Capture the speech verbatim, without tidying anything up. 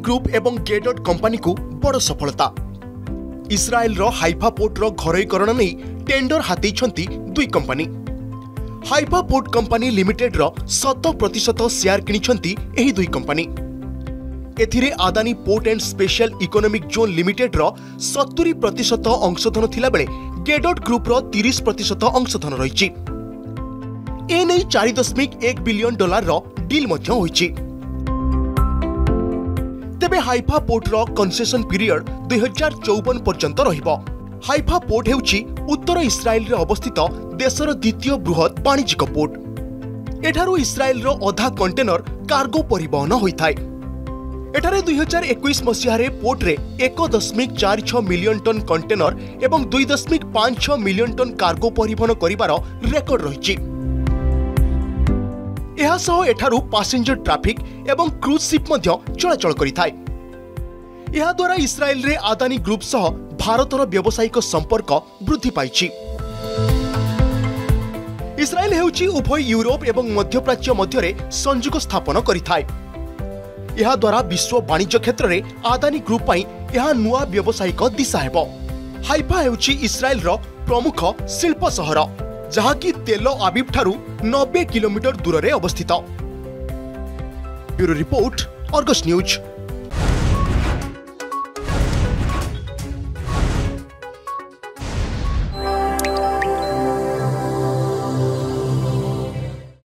Group एवं गेडोट company को बड़ सफलता। इस्राएल रो हाइफा पोर्ट रो घरोईकरण नहीं टेंडर हाथी दुई company. Haifa port company limited रो शत प्रतिशत शेयर किनिछंती एही दुई कंपनी। एथिरे Adani port and special economic zone limited रो सत्तरी प्रतिशत अंशधन थिला बेले गेडोट ग्रुप रो तीस प्रतिशत अंशधन रहिछि। ए नै चार दशमिक एक बिलियन डॉलर रो डील मध्य होइछि। तेबे हाइफा पोर्ट रो कंसेशन पीरियड दुई हजार चौवन पर्यंत रहिबो। हाइफा पोर्ट हेउछि उत्तर इस्राएल रे अवस्थित देशर द्वितीय बृहत वाणिज्यिक पोर्ट। एठारु इस्राएल रो अधा कंटेनर कार्गो परिवहन होइथाय। एठारे दुई हजार इक्कीस मसीह पोर्ट रे एक दशमिक चार छह मिलियन टन कंटेनर एवं दुई दशमिक पांच छह मिलियन टन कार्गो परिवहन करिवार रेकर्ड रहिछि। एहा सह एठारु पैसेंजर ट्रैफिक एवं क्रूज शिप मध्य चलाचल करिथाय। एहा द्वारा इस्राएल रे आदानी ग्रुप सह भारतर व्यावसायिक संपर्क वृद्धि पाइछि। इस्राएल हेउछि उभय यूरोप एवं मध्यप्राच्य मध्यरे संयोग स्थापन करिथाय। यह द्वारा विश्व वाणिज्य क्षेत्र में आदानी ग्रुप पाई यह नुआ व्यावसायिक दिशा हेबो। हाइफा हेउछि इस्राएल रो प्रमुख शिल्प सहर जहाँकि तेल आविव ठारू नब्बे किलोमीटर दूर में अवस्थित। Bureau report, Argus news.